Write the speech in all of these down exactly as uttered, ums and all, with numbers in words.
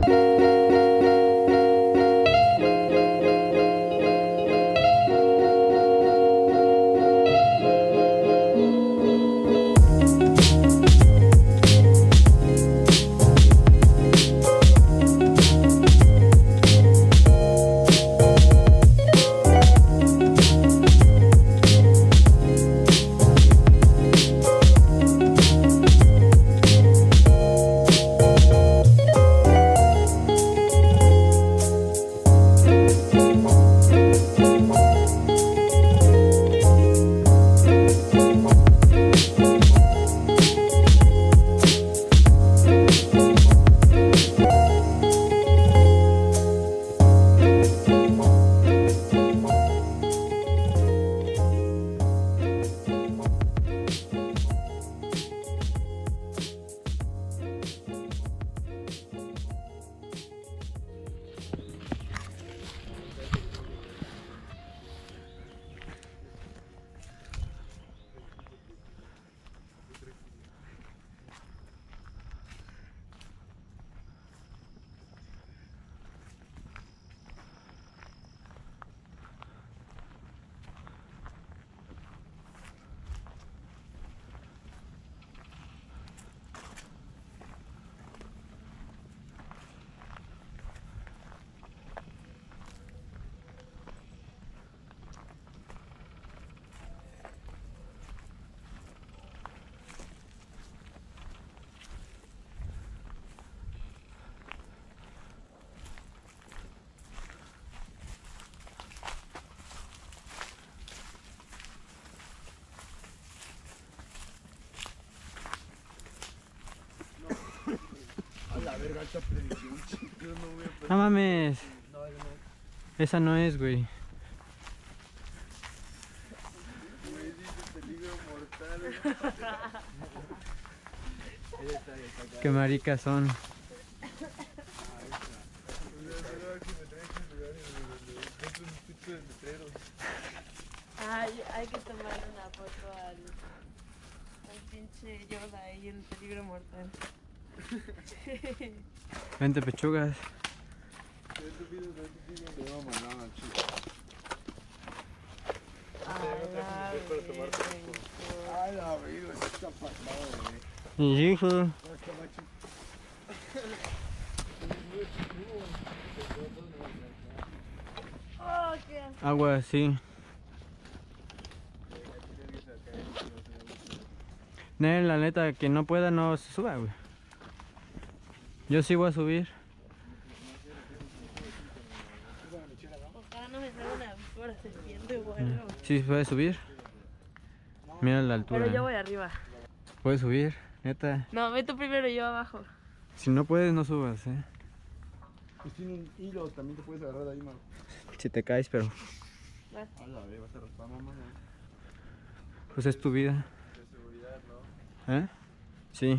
No mames. Esa no es, güey. Qué maricas son. Ay, hay que tomar una foto al, al pinche Yoda ahí en peligro mortal. Vente, pechugas. Ay, la Hijo. oh, qué asco. Agua, sí. Nel, la neta, que no pueda, no se suba, güey. Yo sí voy a subir. Ojalá no me salga una víbora serpiente o algo. Sí, se puede subir. Mira la altura. Pero yo voy arriba. Puedes subir, neta. No, ve tú primero y yo abajo. Si no puedes, no subas, eh. Pues tiene un hilo, también te puedes agarrar de ahí, man. Si te caes, pero Vas. A la vez, vas a raspar, mamá. pues es tu vida. De seguridad, ¿no? ¿Eh? Sí.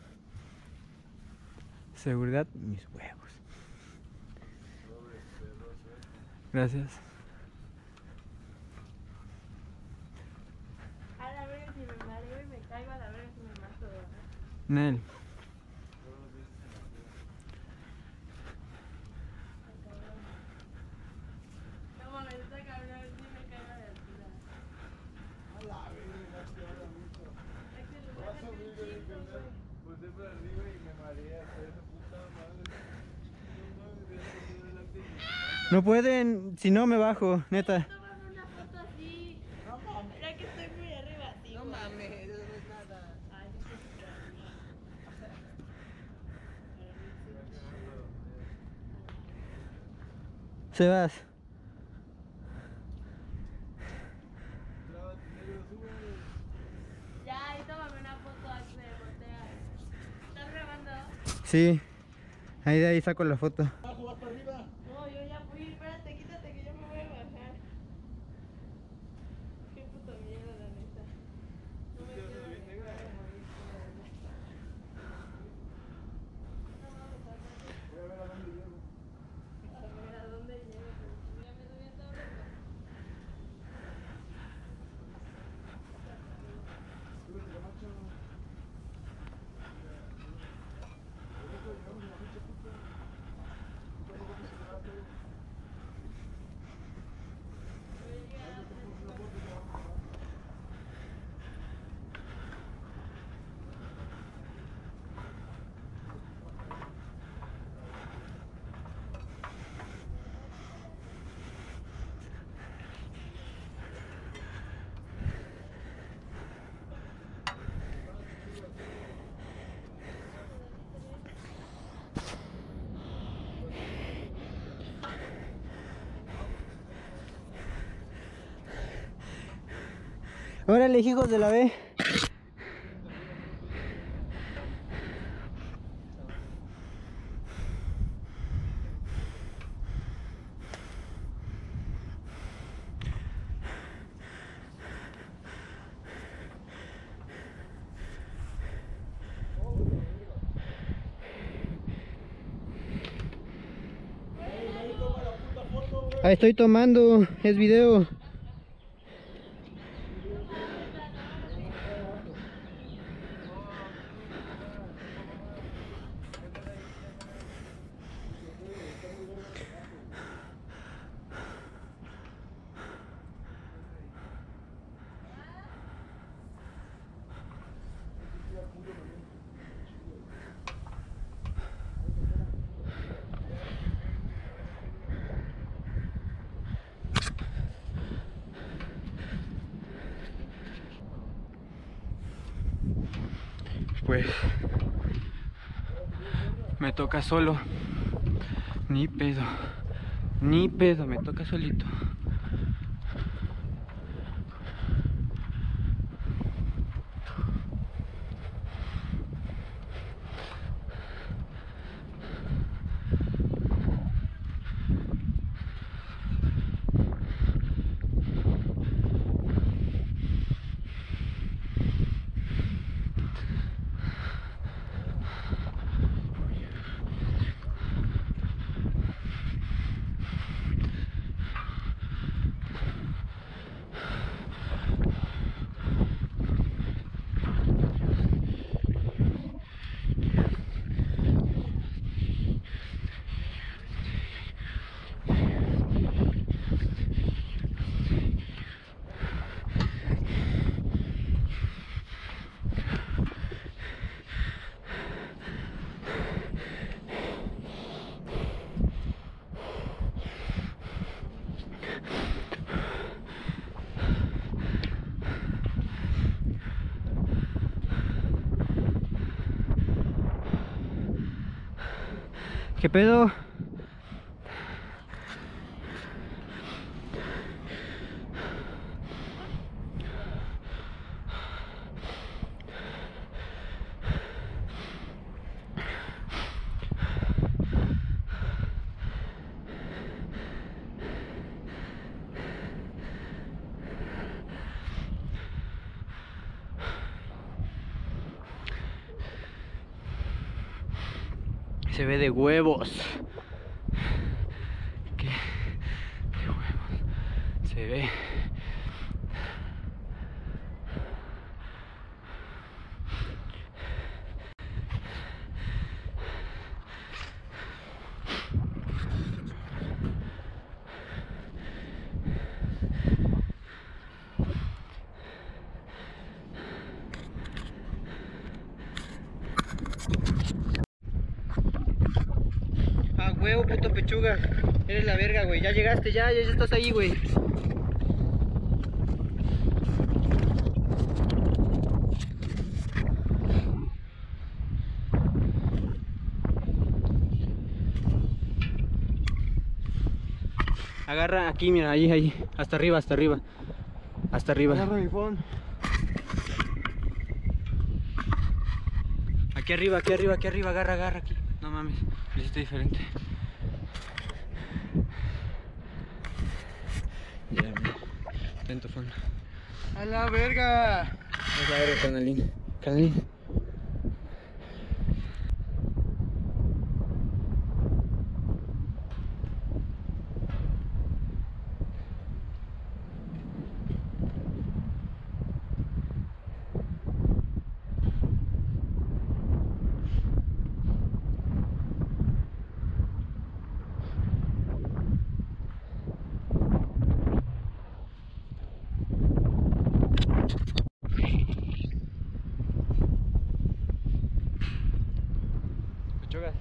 Seguridad, mis huevos. Gracias. A la verga si me mareo y me caigo, a la verga si me mato, ¿verdad? Nel. No mames, está cabrón, sí me caigo de altura. A la vez, te va a mucho. Es que lo Vas a sacan subir un de mi chingo, canal. güey. Pues de por arriba y me marea, hasta esa puta madre. No mames, voy a pasar delante y me No pueden, si no me bajo, neta. Tómame una foto así. No mames. Mira que estoy muy arriba, tío. No mames, eso no es nada. Ay, sí, sí, sí. Sebas. Ya, y tómame una foto antes de voltear. ¿Estás grabando? Sí. Ahí de ahí saco la foto. Abajo, vas para arriba. No, yo ya fui. Espérate, quítate que yo me voy a bajar. Qué puta mierda, la neta. No me quiero dejar de morir, la verdad. No mames, a Voy a ver a dónde llego. ver a dónde llego. Pero ya me subí a todo esto. Súbete, macho. Por eso llegamos a la fecha puta. Órale, hijos de la B. Ahí estoy tomando, es video. Pues me toca solo, ni pedo, ni pedo, me toca solito. ¿Qué pedo? Se ve de huevos. ¿Qué? De huevos. Se ve. Ah, huevo, puto pechuga. Eres la verga, güey. Ya llegaste, ya, ya estás ahí, güey. Agarra aquí, mira, ahí, ahí. Hasta arriba, hasta arriba. Hasta arriba. Agarra mi phone. Aquí arriba, aquí arriba, aquí arriba. Agarra, agarra aquí. No mames, lo hiciste diferente. Ya, mira. Ten tu phone. A la verga. Es la verga, canalín. Canalín. Pechugas.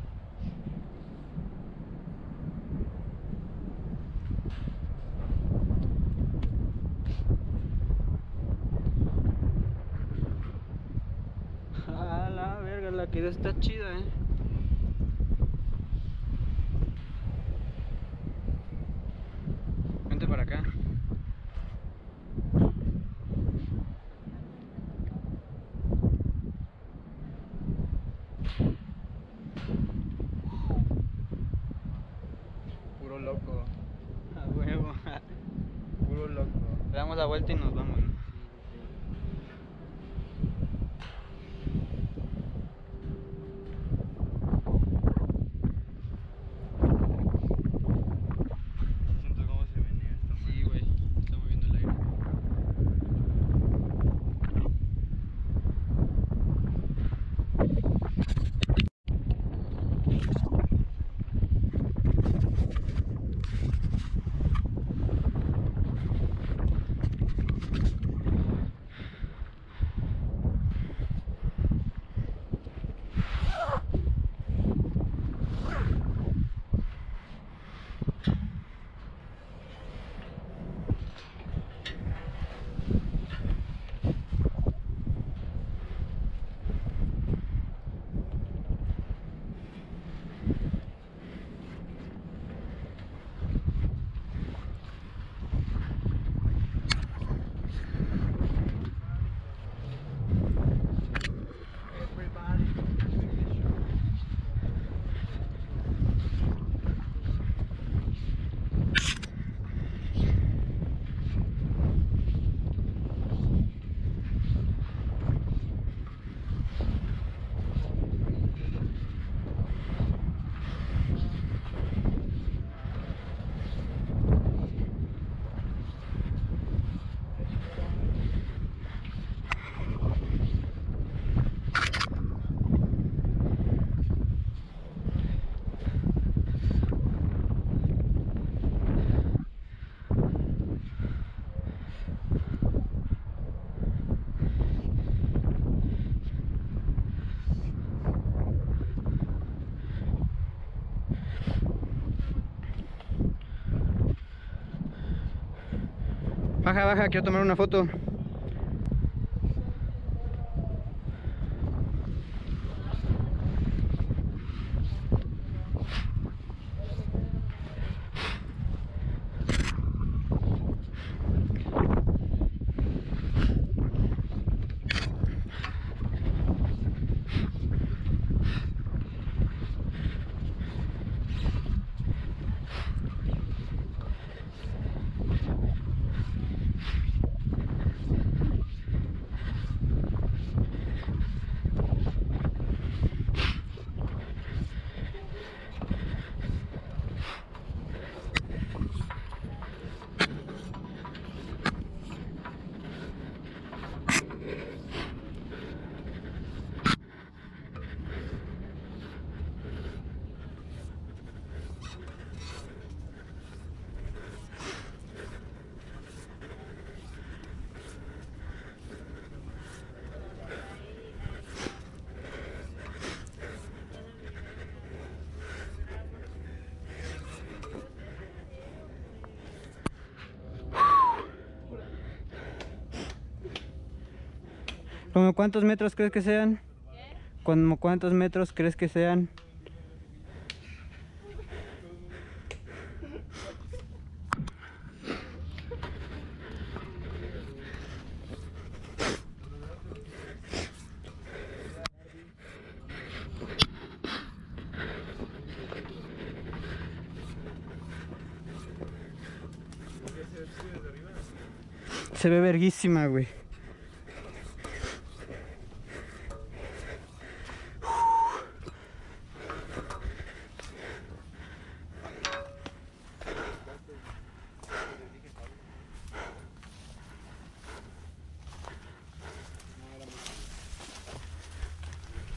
A la verga, la que está chida, eh. Vente para acá. loco. A huevo. Puro loco. Damos la vuelta y nos vamos, ¿no? Siento cómo se venía esto. Sí, güey. Está moviendo el aire. Baja, baja, quiero tomar una foto. ¿Cómo cuántos metros crees que sean? ¿Qué? ¿Cómo cuántos metros crees que sean? Se ve verguísima, güey.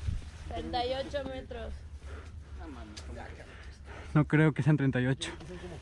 treinta y ocho metros. No creo que sean treinta y ocho.